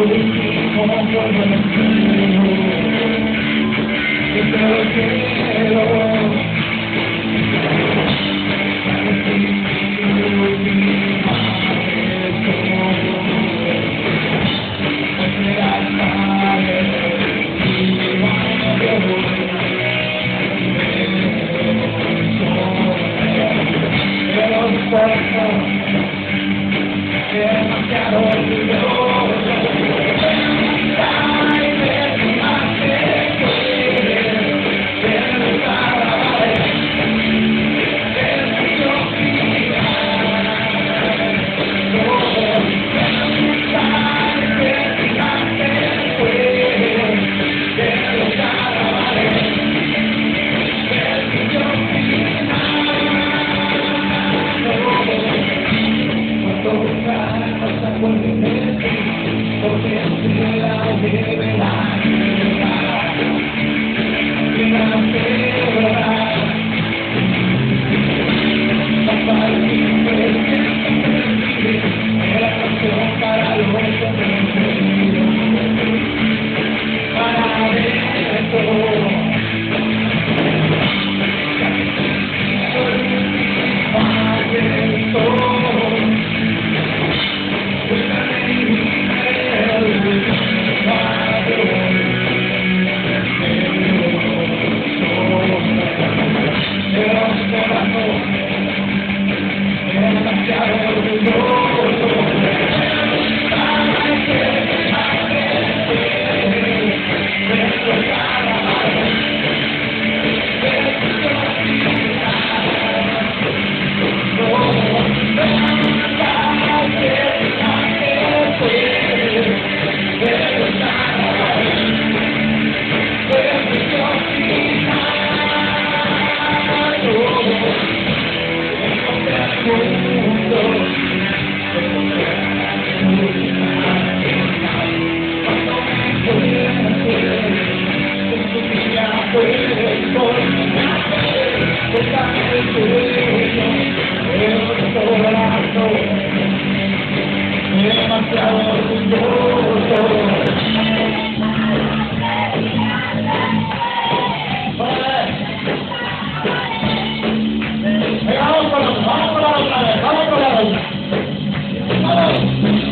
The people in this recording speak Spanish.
último prometido, que te lo quiero. Demasiado orgulloso, ay, ves más que puedes, pero cada vez es mucho mirar, todo ay, ves más que puedes, pero cada vez es mucho pasa por mi mente, porque si la debe la verdad, papá y la canción para los sorprendidos, para esto. Demasiado orgulloso. Vamos con la otra vez, vamos con la otra. Vamos.